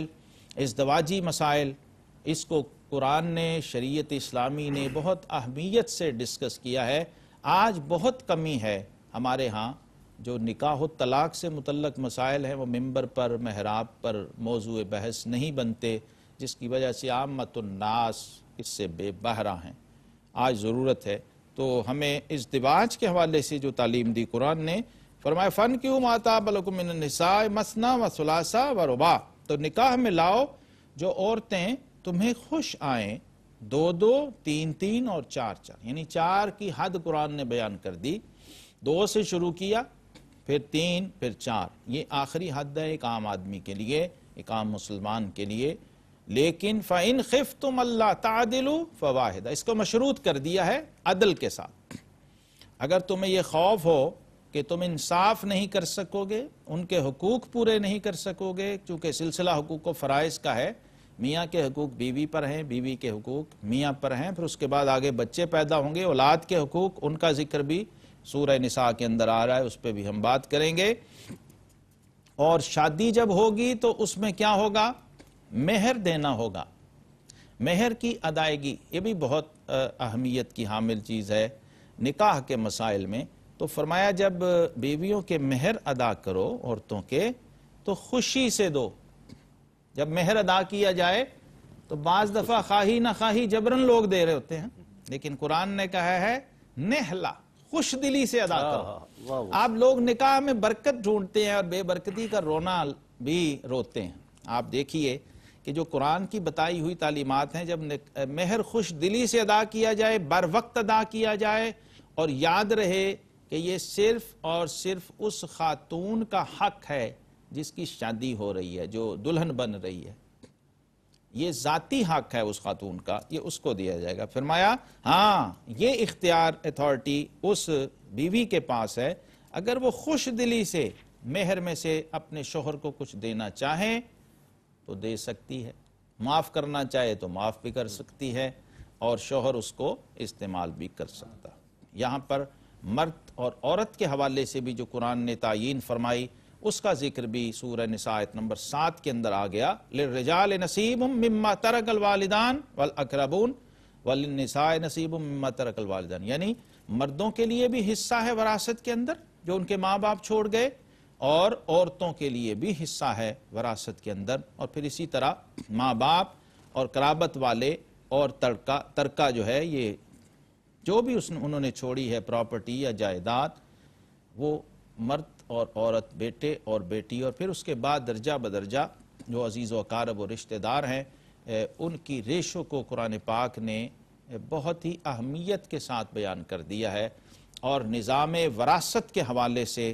[SPEAKER 4] ازدواجی مسائل، اس کو قرآن نے، شریعت اسلامی نے بہت اہمیت سے ڈسکس کیا ہے. آج بہت کمی ہے ہمارے ہاں جو نکاح و طلاق سے متعلق مسائل ہیں وہ ممبر پر، محراب پر موضوع بحث نہیں بنتے، جس کی وجہ سے عامت الناس اس سے بے بہرہ ہیں. آج ضرورت ہے تو ہمیں ازدواج کے حوالے سے جو تعلیم دی قرآن نے، فرمایا فَانْكِحُوا مَا طَابَ لَكُم مِّنَ النِّسَاءِ مَثْنَىٰ وَثُلَاثَ وَرُبَاعَ، تو نکاح میں لاؤ جو عورتیں تمہیں خوش آئیں، دو دو، تین تین اور چار چار، یعنی چار کی حد قرآن نے بیان کر دی. دو سے شروع کیا، پھر تین، پھر چار. یہ آخری حد ہے ایک عام آدمی کے لیے، ایک عام مسلمان کے لیے. لیکن فَإِنْ خِفْتُمْ أَلَّا تَعْدِلُوا فَوَاحِدَةً، اس کو مشروط کر دیا ہے عدل کے ساتھ. اگر تمہیں یہ خوف ہو کہ تم انصاف نہیں کر سکو گے، ان کے حقوق پورے نہیں کر سکو گے، چونکہ سلسلہ حقوق و فرائض کا ہے، میاں کے حقوق بیوی پر ہیں، بیوی کے حقوق میاں پر ہیں، پھر اس کے بعد آگے بچے پیدا ہوں گے، اولاد کے حقوق، ان کا ذکر بھی سورہ نساء کے اندر آ رہا ہے، اس پہ بھی ہم بات کریں گے. اور شادی جب ہوگی تو اس میں کیا ہوگا؟ مہر دینا ہوگا. مہر کی ادائیگی یہ بھی بہت اہمیت کی حامل چیز ہے نکاح کے مسائل میں. تو فرمایا جب بیویوں کے مہر ادا کرو عورتوں کے تو خوشی سے دو. جب مہر ادا کیا جائے تو بعض دفعہ خواہی نہ خواہی جبرن لوگ دے رہے ہوتے ہیں، لیکن قرآن نے کہا ہے نہلا، خوش دلی سے ادا کرو. آپ لوگ نکاح میں برکت ڈھونڈتے ہیں اور بے برکتی کا رونا بھی روتے ہیں. آپ دیکھیے کہ جو قرآن کی بتائی ہوئی تعلیمات ہیں، جب مہر خوش دلی سے ادا کیا جائے، بر وقت ادا کیا جائے، اور یاد رہے کہ یہ صرف اور صرف اس خاتون کا حق ہے جس کی شادی ہو رہی ہے، جو دلہن بن رہی ہے. یہ ذاتی حق ہے اس خاتون کا، یہ اس کو دیا جائے گا. فرمایا ہاں یہ اختیار اتھارٹی اس بیوی کے پاس ہے، اگر وہ خوش دلی سے مہر میں سے اپنے شوہر کو کچھ دینا چاہیں تو دے سکتی ہے، معاف کرنا چاہے تو معاف بھی کر سکتی ہے، اور شوہر اس کو استعمال بھی کر سکتا. یہاں پر مرد اور عورت کے حوالے سے بھی جو قرآن نے تعیین فرمائی اس کا ذکر بھی سورہ نساء آیت نمبر سات کے اندر آ گیا. لِلرِّجَالِ نَصِيبٌ مِّمَّا تَرَكَ الْوَالِدَانِ وَالْأَقْرَبُونَ وَلِلنِّسَاءِ نَصِيبٌ مِّمَّا تَرَكَ الْوَالِدَانِ، یعنی مردوں کے لیے بھی حصہ ہے وراثت کے اندر جو ان کے ماں باپ چھوڑ گئے، اور عورتوں کے لیے بھی حصہ ہے وراثت کے اندر. اور پھر اسی طرح ماں باپ اور قرابت والے اور ترکہ ترکہ جو ہے، یہ جو بھی اس انہوں نے چھوڑی ہے پراپرٹی یا جائیداد، وہ مرد اور عورت، بیٹے اور بیٹی، اور پھر اس کے بعد درجہ بدرجہ جو عزیز و اقارب و رشتہ دار ہیں، ان کی ریشو کو قرآن پاک نے بہت ہی اہمیت کے ساتھ بیان کر دیا ہے، اور نظام وراثت کے حوالے سے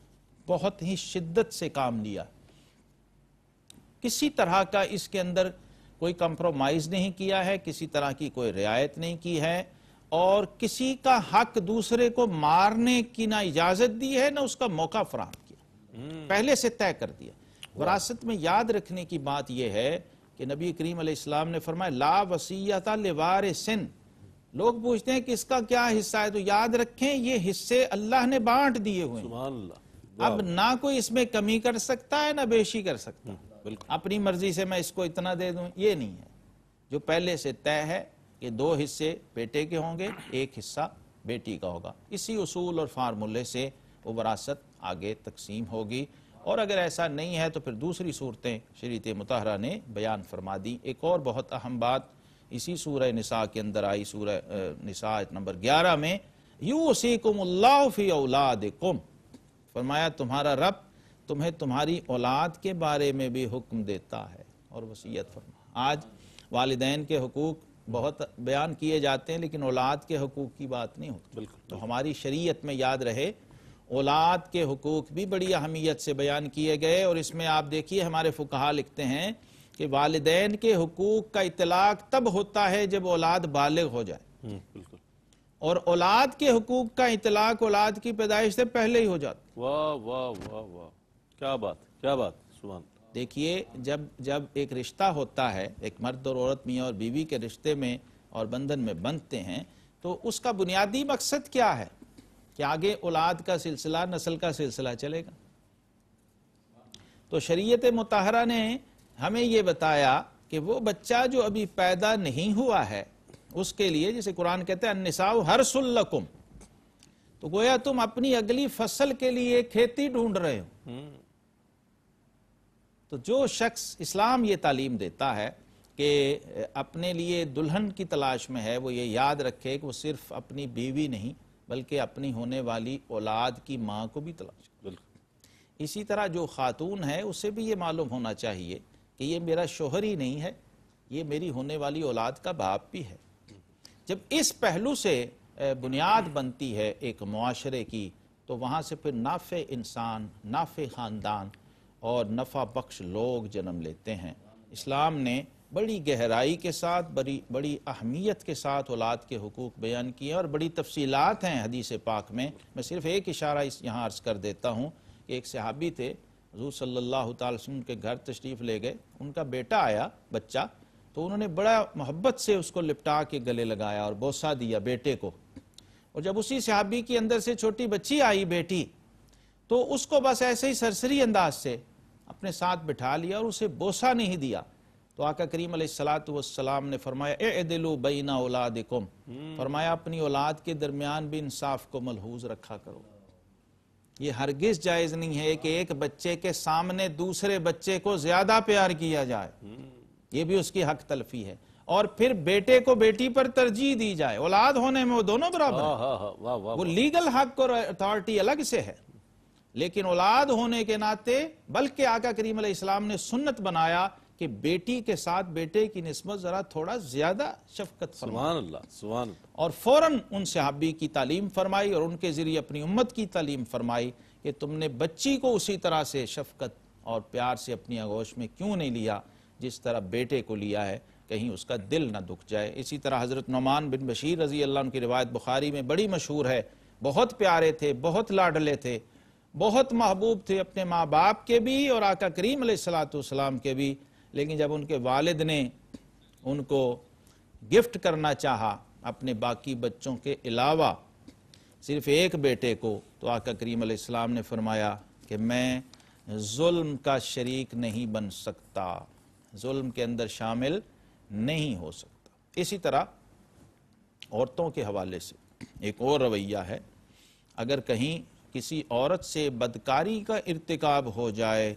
[SPEAKER 4] بہت ہی شدت سے کام لیا. کسی طرح کا اس کے اندر کوئی کمپرومائز نہیں کیا ہے، کسی طرح کی کوئی رعایت نہیں کی ہے، اور کسی کا حق دوسرے کو مارنے کی نہ اجازت دی ہے نہ اس کا موقع فراہم کیا، پہلے سے طے کر دیا۔ وراثت میں یاد رکھنے کی بات یہ ہے کہ نبی کریم علیہ السلام نے فرمایا لا وصیت لوارث، لوگ پوچھتے ہیں کہ اس کا کیا حصہ ہے، تو یاد رکھیں یہ حصے اللہ نے بانٹ دیے ہوئے ہیں،
[SPEAKER 2] سبحان اللہ،
[SPEAKER 4] اب نہ کوئی اس میں کمی کر سکتا ہے نہ بیشی کر سکتا ہے، اپنی مرضی سے میں اس کو اتنا دے دوں، یہ نہیں ہے۔ جو پہلے سے طے ہے کہ دو حصے بیٹے کے ہوں گے، ایک حصہ بیٹی کا ہوگا، اسی اصول اور فارمولے سے وہ وراثت آگے تقسیم ہوگی۔ اور اگر ایسا نہیں ہے تو پھر دوسری صورتیں شریعت مطہرہ نے بیان فرما دی۔ ایک اور بہت اہم بات اسی سورہ نساء کے اندر آئی، سورہ نساء نمبر گیارہ میں، یوصیکم اللہ فی اولادکم، فرمایا تمہارا رب تمہیں تمہاری اولاد کے بارے میں بھی حکم دیتا ہے اور وصیت فرما۔ آج والدین کے حقوق بہت بیان کیے جاتے ہیں لیکن اولاد کے حقوق کی بات نہیں ہوتی، تو ہماری شریعت میں یاد رہے اولاد کے حقوق بھی بڑی اہمیت سے بیان کیے گئے، اور اس میں آپ دیکھیے ہمارے فقہا لکھتے ہیں کہ والدین کے حقوق کا اطلاق تب ہوتا ہے جب اولاد بالغ ہو جائے، اور اولاد کے حقوق کا اطلاق اولاد کی پیدائش سے پہلے ہی ہو جاتا۔
[SPEAKER 2] واہ واہ واہ واہ، کیا بات کیا بات، سبحان اللہ۔
[SPEAKER 4] دیکھیے جب جب ایک رشتہ ہوتا ہے، ایک مرد اور عورت میاں اور بیوی کے رشتے میں اور بندھن میں بندھتے ہیں، تو اس کا بنیادی مقصد کیا ہے کہ آگے اولاد کا سلسلہ، نسل کا سلسلہ چلے گا۔ تو شریعت مطہرہ نے ہمیں یہ بتایا کہ وہ بچہ جو ابھی پیدا نہیں ہوا ہے اس کے لیے، جسے قرآن کہتے ہیں النساء حرث لکم، تو گویا تم اپنی اگلی فصل کے لیے کھیتی ڈھونڈ رہے ہو۔ تو جو شخص، اسلام یہ تعلیم دیتا ہے کہ اپنے لیے دلہن کی تلاش میں ہے، وہ یہ یاد رکھے کہ وہ صرف اپنی بیوی نہیں بلکہ اپنی ہونے والی اولاد کی ماں کو بھی تلاش کرے۔ اسی طرح جو خاتون ہے اسے بھی یہ معلوم ہونا چاہیے کہ یہ میرا شوہر ہی نہیں ہے، یہ میری ہونے والی اولاد کا باپ بھی ہے۔ جب اس پہلو سے بنیاد بنتی ہے ایک معاشرے کی، تو وہاں سے پھر نافع انسان، نافع خاندان اور نفع بخش لوگ جنم لیتے ہیں۔ اسلام نے بڑی گہرائی کے ساتھ، بڑی بڑی اہمیت کے ساتھ اولاد کے حقوق بیان کیے، اور بڑی تفصیلات ہیں حدیث پاک میں۔ میں صرف ایک اشارہ اس یہاں عرض کر دیتا ہوں کہ ایک صحابی تھے، حضور صلی اللہ تعالی وسلم کے گھر تشریف لے گئے، ان کا بیٹا آیا بچہ، تو انہوں نے بڑا محبت سے اس کو لپٹا کے گلے لگایا اور بوسہ دیا بیٹے کو، اور جب اسی صحابی کی اندر سے چھوٹی بچی آئی بیٹی، تو اس کو بس ایسے ہی سرسری انداز سے اپنے ساتھ بٹھا لیا اور اسے بوسہ نہیں دیا۔ تو آقا کریم علیہ الصلوۃ والسلام نے فرمایا اعدلوا بین اولادکم، فرمایا اپنی اولاد کے درمیان بھی انصاف کو ملحوظ رکھا کرو۔ یہ ہرگز جائز نہیں ہے کہ ایک بچے کے سامنے دوسرے بچے کو زیادہ پیار کیا جائے، یہ بھی اس کی حق تلفی ہے، اور پھر بیٹے کو بیٹی پر ترجیح دی جائے۔ اولاد ہونے میں وہ دونوں برابر ہیں، وہ لیگل حق اور اتھارٹی الگ سے ہے، لیکن اولاد ہونے کے ناطے، بلکہ آقا کریم علیہ السلام نے سنت بنایا کہ بیٹی کے ساتھ بیٹے کی نسبت ذرا تھوڑا زیادہ شفقت فرمائے،
[SPEAKER 2] سبحان اللہ سبحان اللہ،
[SPEAKER 4] اور فوراً ان صحابی کی تعلیم فرمائی اور ان کے ذریعے اپنی امت کی تعلیم فرمائی کہ تم نے بچی کو اسی طرح سے شفقت اور پیار سے اپنی آغوش میں کیوں نہیں لیا جس طرح بیٹے کو لیا ہے، کہیں اس کا دل نہ دکھ جائے۔ اسی طرح حضرت نعمان بن بشیر رضی اللہ عنہ کی روایت بخاری میں بڑی مشہور ہے، بہت پیارے تھے، بہت لاڈلے تھے، بہت محبوب تھے اپنے ماں باپ کے بھی اور آقا کریم علیہ الصلوۃ والسلام کے بھی، لیکن جب ان کے والد نے ان کو گفٹ کرنا چاہا اپنے باقی بچوں کے علاوہ صرف ایک بیٹے کو، تو آقا کریم علیہ السلام نے فرمایا کہ میں ظلم کا شریک نہیں بن سکتا، ظلم کے اندر شامل نہیں ہو سکتا۔ اسی طرح عورتوں کے حوالے سے ایک اور رویہ ہے، اگر کہیں کسی عورت سے بدکاری کا ارتکاب ہو جائے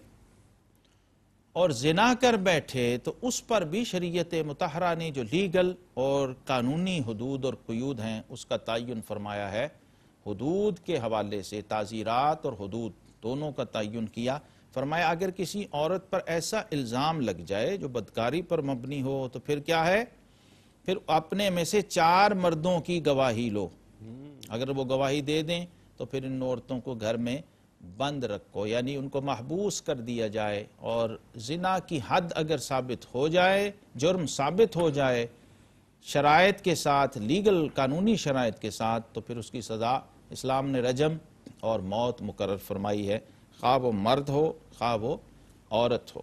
[SPEAKER 4] اور زنا کر بیٹھے، تو اس پر بھی شریعت مطہرہ نے جو لیگل اور قانونی حدود اور قیود ہیں اس کا تعین فرمایا ہے۔ حدود کے حوالے سے تعزیرات اور حدود دونوں کا تعین کیا، فرمایا اگر کسی عورت پر ایسا الزام لگ جائے جو بدکاری پر مبنی ہو تو پھر کیا ہے، پھر اپنے میں سے چار مردوں کی گواہی لو، اگر وہ گواہی دے دیں تو پھر ان عورتوں کو گھر میں بند رکھو، یعنی ان کو محبوس کر دیا جائے، اور زنا کی حد اگر ثابت ہو جائے، جرم ثابت ہو جائے شرائط کے ساتھ، لیگل قانونی شرائط کے ساتھ، تو پھر اس کی سزا اسلام نے رجم اور موت مقرر فرمائی ہے، خواہ وہ مرد ہو خواہ وہ عورت ہو،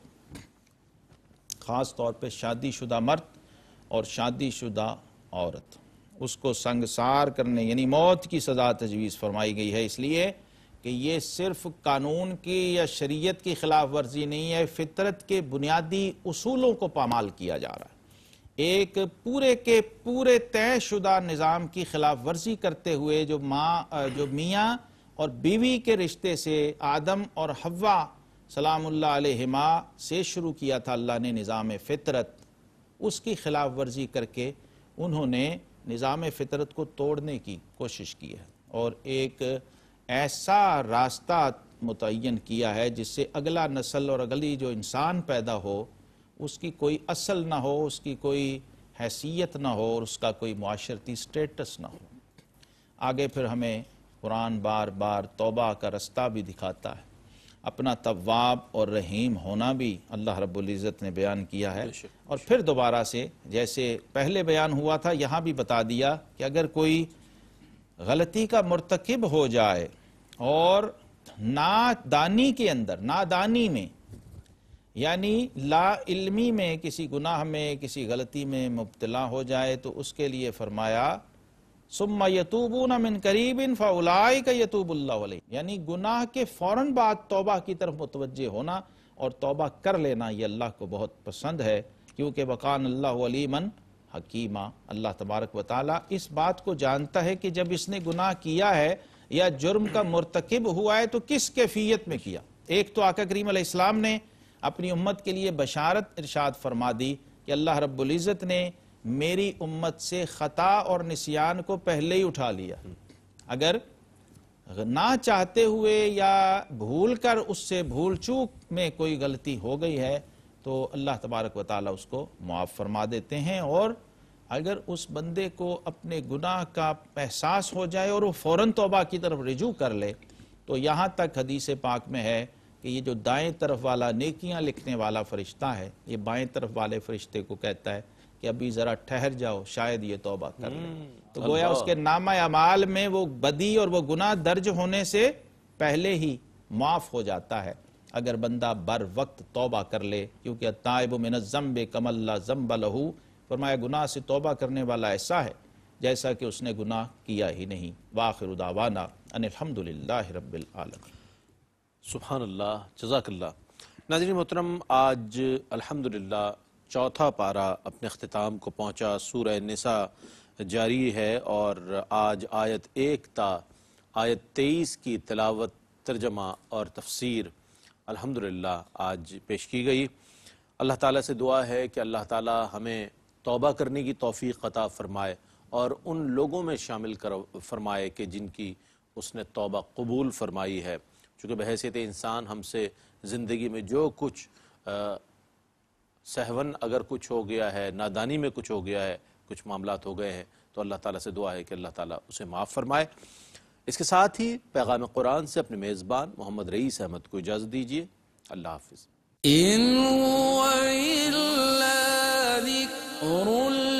[SPEAKER 4] خاص طور پہ شادی شدہ مرد اور شادی شدہ عورت، اس کو سنگسار کرنے یعنی موت کی سزا تجویز فرمائی گئی ہے، اس لیے کہ یہ صرف قانون کی یا شریعت کی خلاف ورزی نہیں ہے، فطرت کے بنیادی اصولوں کو پامال کیا جا رہا ہے، ایک پورے کے پورے طے شدہ نظام کی خلاف ورزی کرتے ہوئے جو ماں جو میاں اور بیوی کے رشتے سے آدم اور حوا سلام اللہ علیہما سے شروع کیا تھا اللہ نے نظام فطرت، اس کی خلاف ورزی کر کے انہوں نے نظام فطرت کو توڑنے کی کوشش کی ہے، اور ایک ایسا راستہ متعین کیا ہے جس سے اگلا نسل اور اگلی جو انسان پیدا ہو اس کی کوئی اصل نہ ہو، اس کی کوئی حیثیت نہ ہو، اور اس کا کوئی معاشرتی سٹیٹس نہ ہو۔ آگے پھر ہمیں قرآن بار بار توبہ کا رستہ بھی دکھاتا ہے، اپنا تواب اور رحیم ہونا بھی اللہ رب العزت نے بیان کیا ہے، اور پھر دوبارہ سے جیسے پہلے بیان ہوا تھا یہاں بھی بتا دیا کہ اگر کوئی غلطی کا مرتکب ہو جائے اور نادانی کے اندر نادانی میں یعنی لا علمی میں کسی گناہ میں کسی غلطی میں مبتلا ہو جائے تو اس کے لیے فرمایا ثم یتوبون من قریب فاولئک یتوب اللہ علیہم، یعنی گناہ کے فوراً بعد توبہ کی طرف متوجہ ہونا اور توبہ کر لینا، یہ اللہ کو بہت پسند ہے، کیونکہ وقان اللہ علیما حکیمہ، اللہ تبارک و تعالی اس بات کو جانتا ہے کہ جب اس نے گناہ کیا ہے یا جرم کا مرتکب ہوا ہے تو کس کیفیت میں کیا۔ ایک تو آقا کریم علیہ السلام نے اپنی امت کے لیے بشارت ارشاد فرما دی کہ اللہ رب العزت نے میری امت سے خطا اور نسیان کو پہلے ہی اٹھا لیا، اگر نہ چاہتے ہوئے یا بھول کر اس سے بھول چوک میں کوئی غلطی ہو گئی ہے تو اللہ تبارک و تعالی اس کو معاف فرما دیتے ہیں، اور اگر اس بندے کو اپنے گناہ کا احساس ہو جائے اور وہ فوراً توبہ کی طرف رجوع کر لے تو یہاں تک حدیث پاک میں ہے کہ یہ جو دائیں طرف والا نیکیاں لکھنے والا فرشتہ ہے یہ بائیں طرف والے فرشتے کو کہتا ہے کہ ابھی ذرا ٹھہر جاؤ، شاید یہ توبہ کر لے، تو گویا اس کے نامہ اعمال میں وہ بدی اور وہ گناہ درج ہونے سے پہلے ہی معاف ہو جاتا ہے اگر بندہ بر وقت توبہ کر لے، کیونکہ التائب من الذنب کمن لا ذنب لہ، فرمایا گناہ سے توبہ کرنے والا ایسا ہے جیسا کہ اس نے گناہ کیا ہی نہیں۔ وآخر دعوانا ان الحمدللہ رب العالمین۔
[SPEAKER 2] سبحان اللہ، جزاک اللہ۔ ناظرین محترم، آج الحمدللہ چوتھا پارہ اپنے اختتام کو پہنچا، سورہ نساء جاری ہے اور آج آیت ایک تا آیت تیئیس کی تلاوت، ترجمہ اور تفسیر الحمدللہ آج پیش کی گئی۔ اللہ تعالیٰ سے دعا ہے کہ اللہ تعالیٰ ہمیں توبہ کرنے کی توفیق عطا فرمائے اور ان لوگوں میں شامل کر فرمائے کہ جن کی اس نے توبہ قبول فرمائی ہے، چونکہ بحیثیت انسان ہم سے زندگی میں جو کچھ سہون اگر کچھ ہو گیا ہے، نادانی میں کچھ ہو گیا ہے، کچھ معاملات ہو گئے ہیں تو اللہ تعالیٰ سے دعا ہے کہ اللہ تعالیٰ اسے معاف فرمائے۔ اس کے ساتھ ہی پیغام قرآن سے اپنے میزبان محمد رئیس احمد کو اجازت دیجیے، اللہ حافظ۔
[SPEAKER 3] إن هو إلا ذكر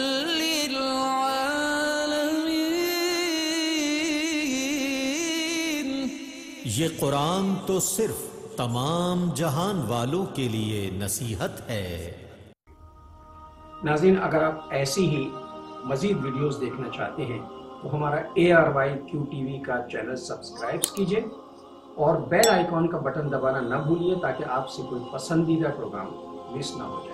[SPEAKER 3] للعالمين۔
[SPEAKER 1] یہ قرآن تو صرف تمام جہان والوں کے لیے نصیحت ہے۔
[SPEAKER 5] ناظرین، اگر آپ ایسی ہی مزید ویڈیوز دیکھنا چاہتے ہیں تو ہمارا A R Y Q T V کا چینل سبسکرائب کیجئے اور بیل آئیکن کا بٹن دبانا نہ بھولیے تاکہ آپ سے کوئی پسندیدہ پروگرام مس نہ ہو جائے۔